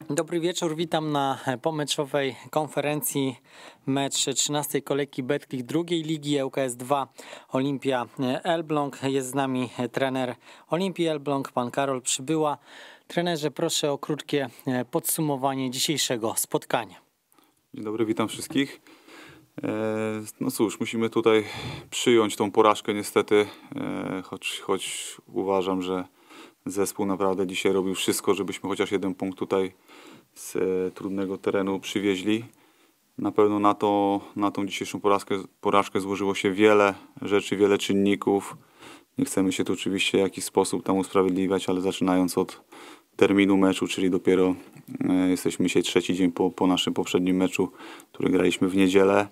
Dobry wieczór, witam na pomeczowej konferencji mecz 13. kolejki Betclic drugiej ligi ŁKS 2 Olimpia Elbląg. Jest z nami trener Olimpii Elbląg, pan Karol Przybyła. Trenerze, proszę o krótkie podsumowanie dzisiejszego spotkania. Dzień dobry, witam wszystkich. No cóż, musimy tutaj przyjąć tą porażkę niestety, choć uważam, że zespół naprawdę dzisiaj robił wszystko, żebyśmy chociaż jeden punkt tutaj z trudnego terenu przywieźli. Na pewno na tą dzisiejszą porażkę złożyło się wiele rzeczy, wiele czynników. Nie chcemy się tu oczywiście w jakiś sposób tam usprawiedliwiać, ale zaczynając od terminu meczu, czyli dopiero jesteśmy dzisiaj trzeci dzień po naszym poprzednim meczu, który graliśmy w niedzielę.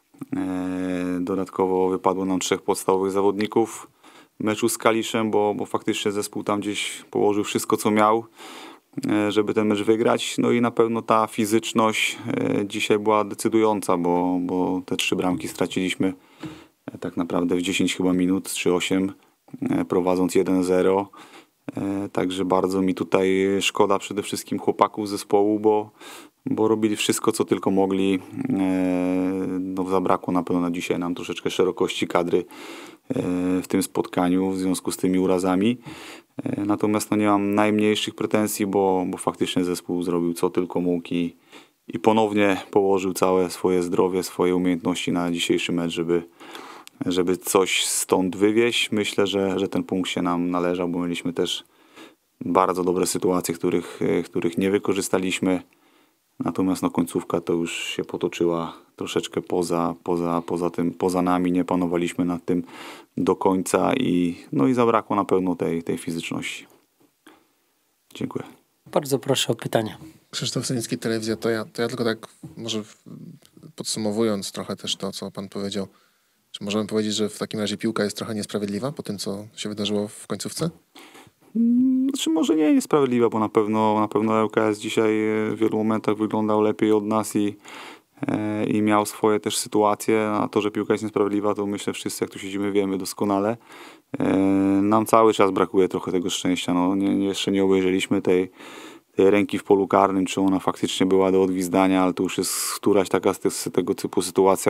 Dodatkowo wypadło nam 3 podstawowych zawodników meczu z Kaliszem, bo faktycznie zespół tam gdzieś położył wszystko, co miał, żeby ten mecz wygrać. No i na pewno ta fizyczność dzisiaj była decydująca, bo te 3 bramki straciliśmy tak naprawdę w 10 chyba minut, czy 8, prowadząc 1-0. Także bardzo mi tutaj szkoda przede wszystkim chłopaków zespołu, bo robili wszystko, co tylko mogli. No, zabrakło na pewno na dzisiaj nam troszeczkę szerokości kadry w tym spotkaniu w związku z tymi urazami. Natomiast no, nie mam najmniejszych pretensji, bo faktycznie zespół zrobił co tylko mógł i ponownie położył całe swoje zdrowie, swoje umiejętności na dzisiejszy mecz, żeby coś stąd wywieźć. Myślę, że ten punkt się nam należał, bo mieliśmy też bardzo dobre sytuacje, których nie wykorzystaliśmy. Natomiast no, końcówka to już się potoczyła troszeczkę poza nami. Nie panowaliśmy nad tym do końca i zabrakło na pewno tej fizyczności. Dziękuję. Bardzo proszę o pytania. Krzysztof Senicki, Telewizja To Ja. To ja tylko tak może podsumowując trochę też to, co pan powiedział. Czy możemy powiedzieć, że w takim razie piłka jest trochę niesprawiedliwa po tym, co się wydarzyło w końcówce? Znaczy może nie jest sprawiedliwa, bo na pewno ŁKS dzisiaj w wielu momentach wyglądał lepiej od nas i miał swoje też sytuacje. A to, że piłka jest niesprawiedliwa, to myślę wszyscy, jak tu siedzimy, wiemy doskonale. Nam cały czas brakuje trochę tego szczęścia. No, jeszcze nie obejrzeliśmy tej ręki w polu karnym, czy ona faktycznie była do odgwizdania, ale to już jest któraś taka z tego typu sytuacja,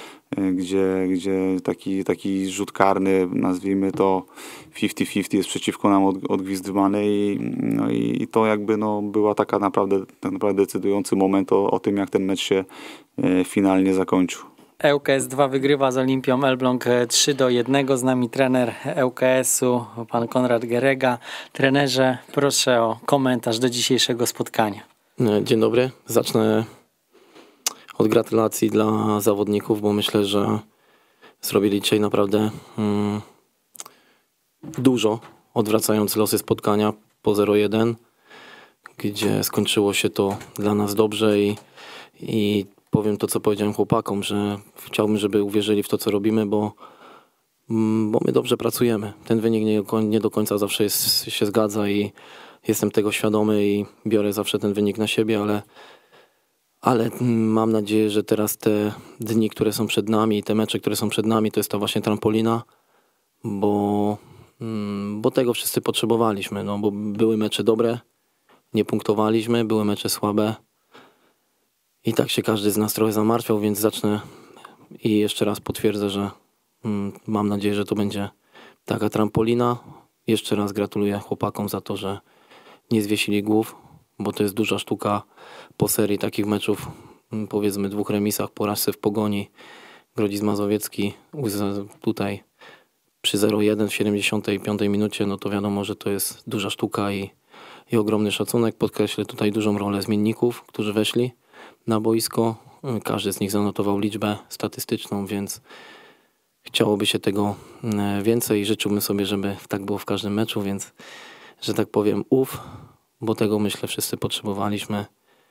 gdzie taki rzut karny, nazwijmy to 50-50, jest przeciwko nam odgwizdywany i to jakby była tak naprawdę decydujący moment o tym, jak ten mecz się finalnie zakończył. ŁKS 2 wygrywa z Olimpią Elbląg 3-1. Z nami trener ŁKS-u, pan Konrad Gerega. Trenerze, proszę o komentarz do dzisiejszego spotkania. Dzień dobry. Zacznę od gratulacji dla zawodników, bo myślę, że zrobili dzisiaj naprawdę dużo, odwracając losy spotkania po 0-1, gdzie skończyło się to dla nas dobrze i powiem to, co powiedziałem chłopakom, że chciałbym, żeby uwierzyli w to, co robimy, bo my dobrze pracujemy. Ten wynik nie do końca zawsze się zgadza i jestem tego świadomy i biorę zawsze ten wynik na siebie, ale mam nadzieję, że teraz te dni, które są przed nami, te mecze, które są przed nami, to jest ta właśnie trampolina, bo tego wszyscy potrzebowaliśmy, bo były mecze dobre, nie punktowaliśmy, były mecze słabe. I tak się każdy z nas trochę zamartwiał, więc zacznę i jeszcze raz potwierdzę, że mam nadzieję, że to będzie taka trampolina. Jeszcze raz gratuluję chłopakom za to, że nie zwiesili głów, bo to jest duża sztuka po serii takich meczów, powiedzmy 2 remisach, porażce w Pogoni, Grodzisk Mazowiecki, tutaj przy 0-1 w 75 minucie, no to wiadomo, że to jest duża sztuka i ogromny szacunek. Podkreślę tutaj dużą rolę zmienników, którzy weszli na boisko. Każdy z nich zanotował liczbę statystyczną, więc chciałoby się tego więcej. Życzyłbym sobie, żeby tak było w każdym meczu, więc, że tak powiem, bo tego myślę wszyscy potrzebowaliśmy.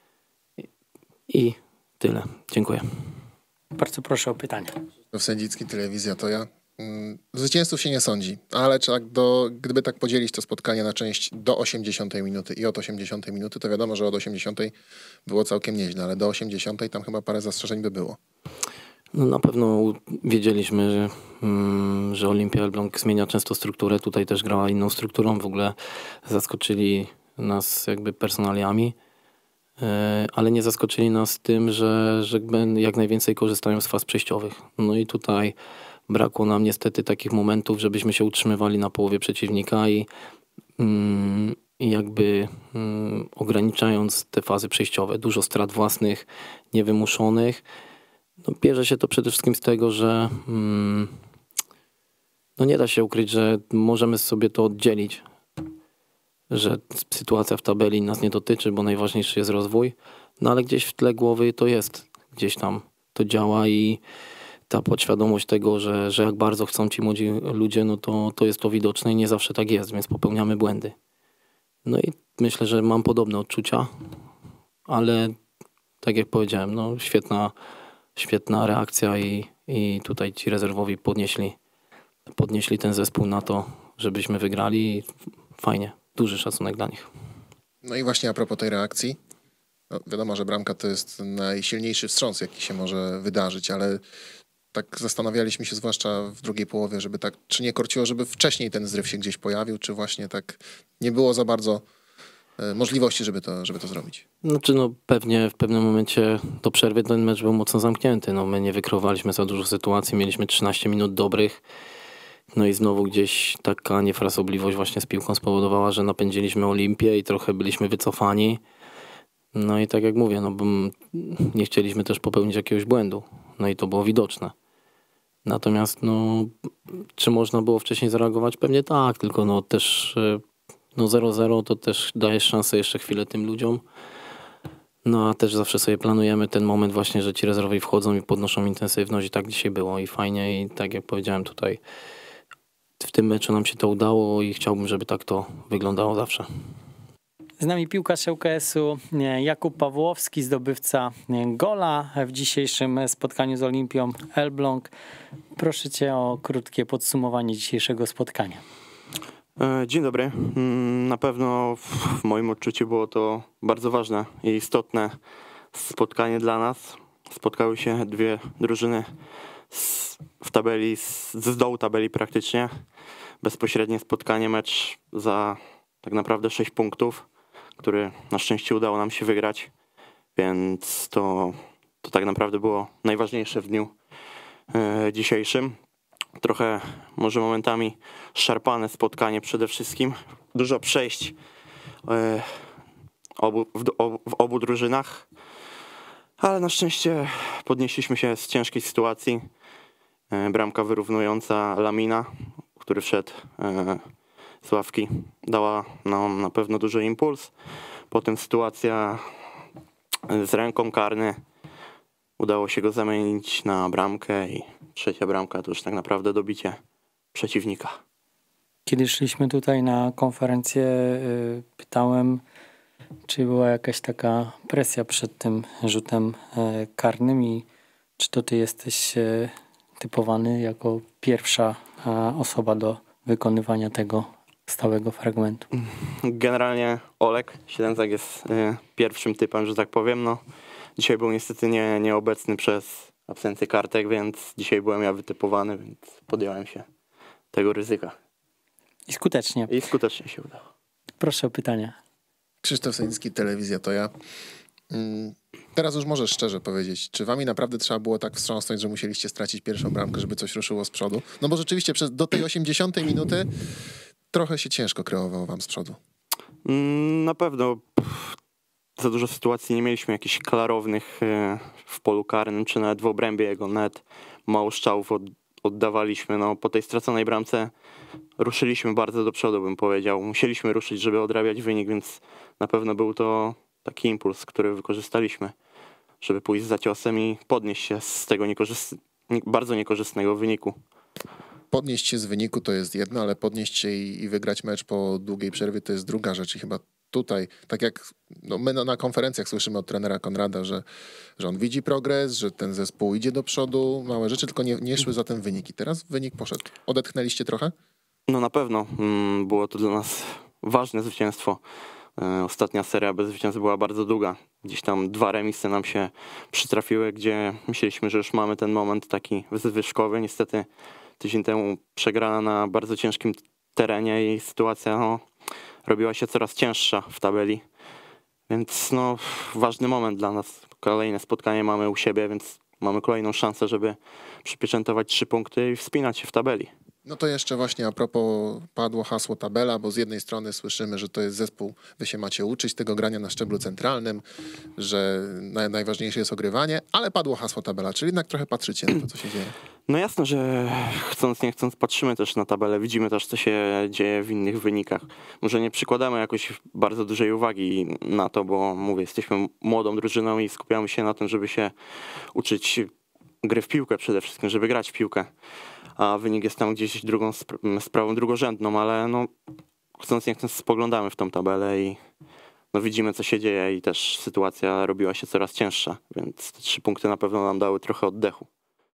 I tyle. Dziękuję. Bardzo proszę o pytania. Krzysztof Senicki, Telewizja To Ja. Zwycięzców się nie sądzi, ale gdyby tak podzielić to spotkanie na część do 80 minuty i od 80 minuty, to wiadomo, że od 80 było całkiem nieźle, ale do 80 tam chyba parę zastrzeżeń by było. No na pewno wiedzieliśmy, że Olimpia Elbląg zmienia często strukturę. Tutaj też grała inną strukturą. W ogóle zaskoczyli nas jakby personaliami. ale nie zaskoczyli nas tym, że jak najwięcej korzystają z faz przejściowych. No i tutaj brakło nam niestety takich momentów, żebyśmy się utrzymywali na połowie przeciwnika i jakby ograniczając te fazy przejściowe. Dużo strat własnych, niewymuszonych. No, bierze się to przede wszystkim z tego, że no nie da się ukryć, że możemy sobie to oddzielić, że sytuacja w tabeli nas nie dotyczy, bo najważniejszy jest rozwój, no ale gdzieś w tle głowy to jest, gdzieś tam to działa i ta podświadomość tego, że jak bardzo chcą ci młodzi ludzie, no to jest to widoczne i nie zawsze tak jest, więc popełniamy błędy. No i myślę, że mam podobne odczucia, ale tak jak powiedziałem, no świetna reakcja i tutaj ci rezerwowi podnieśli ten zespół na to, żebyśmy wygrali i fajnie, duży szacunek dla nich. No i właśnie a propos tej reakcji, no wiadomo, że bramka to jest najsilniejszy wstrząs, jaki się może wydarzyć, ale tak zastanawialiśmy się zwłaszcza w drugiej połowie, żeby tak, czy nie korciło, żeby wcześniej ten zryw się gdzieś pojawił, czy właśnie tak nie było za bardzo możliwości, żeby to zrobić. Znaczy pewnie w pewnym momencie do przerwy ten mecz był mocno zamknięty. No my nie wykreowaliśmy za dużo sytuacji, mieliśmy 13 minut dobrych. No i znowu gdzieś taka niefrasobliwość właśnie z piłką spowodowała, że napędziliśmy Olimpię i trochę byliśmy wycofani. No i tak jak mówię, no bo nie chcieliśmy też popełnić jakiegoś błędu. No i to było widoczne. Natomiast no, czy można było wcześniej zareagować? Pewnie tak, tylko no też 0-0 to też dajesz szansę jeszcze chwilę tym ludziom. No a też zawsze sobie planujemy ten moment właśnie, że ci rezerwowi wchodzą i podnoszą intensywność i tak dzisiaj było i fajnie i tak jak powiedziałem tutaj w tym meczu nam się to udało i chciałbym, żeby tak to wyglądało zawsze. Z nami piłkarz ŁKS-u Jakub Pawłowski, zdobywca gola w dzisiejszym spotkaniu z Olimpią Elbląg. Proszę cię o krótkie podsumowanie dzisiejszego spotkania. Dzień dobry. Na pewno w moim odczuciu było to bardzo ważne i istotne spotkanie dla nas. Spotkały się dwie drużyny w tabeli, z dołu tabeli praktycznie. Bezpośrednie spotkanie, mecz za tak naprawdę 6 punktów, który na szczęście udało nam się wygrać, więc to tak naprawdę było najważniejsze w dniu dzisiejszym. Trochę może momentami szarpane spotkanie przede wszystkim. Dużo przejść w obu drużynach, ale na szczęście podnieśliśmy się z ciężkiej sytuacji. Bramka wyrównująca Lamina, który wszedł z ławki, dała nam na pewno duży impuls. Potem sytuacja z ręką, karny. Udało się go zamienić na bramkę i trzecia bramka to już tak naprawdę dobicie przeciwnika. Kiedy szliśmy tutaj na konferencję, pytałem, czy była jakaś taka presja przed tym rzutem karnym i czy to ty jesteś typowany jako pierwsza osoba do wykonywania tego stałego fragmentu? Generalnie Olek Ślęzak jest pierwszym typem, że tak powiem. No, dzisiaj był niestety nieobecny przez absencję kartek, więc dzisiaj byłem ja wytypowany, więc podjąłem się tego ryzyka. I skutecznie. I skutecznie się udało. Proszę o pytania. Krzysztof Sędzicki, Telewizja To Ja. Teraz już możesz szczerze powiedzieć, czy wami naprawdę trzeba było tak wstrząsnąć, że musieliście stracić pierwszą bramkę, żeby coś ruszyło z przodu? No bo rzeczywiście do tej 80 minuty trochę się ciężko kreowało wam z przodu. Na pewno za dużo sytuacji nie mieliśmy jakichś klarownych w polu karnym, czy nawet w obrębie jego net. Mało strzałów oddawaliśmy. No, po tej straconej bramce ruszyliśmy bardzo do przodu, bym powiedział. Musieliśmy ruszyć, żeby odrabiać wynik, więc na pewno był to taki impuls, który wykorzystaliśmy, żeby pójść za ciosem i podnieść się z tego bardzo niekorzystnego wyniku. Podnieść się z wyniku to jest jedno, ale podnieść się i wygrać mecz po długiej przerwie to jest druga rzecz. I chyba tutaj, tak jak my na konferencjach słyszymy od trenera Konrada, że on widzi progres, że ten zespół idzie do przodu, małe rzeczy, tylko nie szły za tym wyniki. Teraz wynik poszedł. Odetchnęliście trochę? No na pewno. Było to dla nas ważne zwycięstwo. Ostatnia seria bez zwycięstwa była bardzo długa. Gdzieś tam 2 remisy nam się przytrafiły, gdzie myśleliśmy, że już mamy ten moment taki zwyżkowy. Niestety tydzień temu przegrana na bardzo ciężkim terenie i sytuacja robiła się coraz cięższa w tabeli. Więc no, ważny moment dla nas. Kolejne spotkanie mamy u siebie, więc mamy kolejną szansę, żeby przypieczętować 3 punkty i wspinać się w tabeli. No to jeszcze właśnie a propos padło hasło tabela, bo z jednej strony słyszymy, że to jest zespół, wy się macie uczyć tego grania na szczeblu centralnym, że najważniejsze jest ogrywanie, ale padło hasło tabela, czyli jednak trochę patrzycie na to, co się dzieje. No jasne, że chcąc nie chcąc patrzymy też na tabelę, widzimy też, co się dzieje w innych wynikach. Może nie przykładamy jakoś bardzo dużej uwagi na to, bo mówię, jesteśmy młodą drużyną i skupiamy się na tym, żeby się uczyć gry w piłkę przede wszystkim, żeby grać w piłkę. A wynik jest tam gdzieś drugą sprawą drugorzędną, ale no chcąc nie chcąc spoglądamy w tą tabelę i no widzimy, co się dzieje i też sytuacja robiła się coraz cięższa, więc te 3 punkty na pewno nam dały trochę oddechu.